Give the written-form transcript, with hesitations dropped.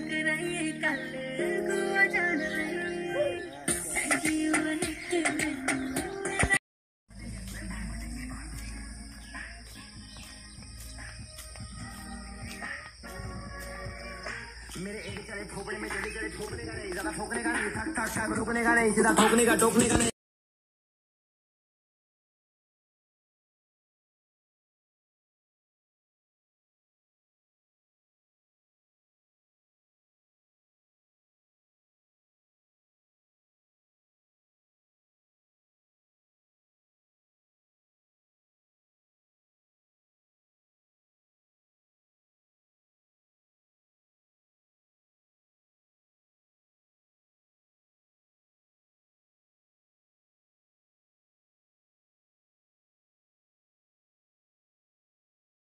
मेरे एक करे ठोकने में जल्दी करे ठोकने का नहीं, ज्यादा ठोकने का नहीं, ठक ठक ठक रुकने का नहीं, सीधा ठोकने का टोकने का नहीं।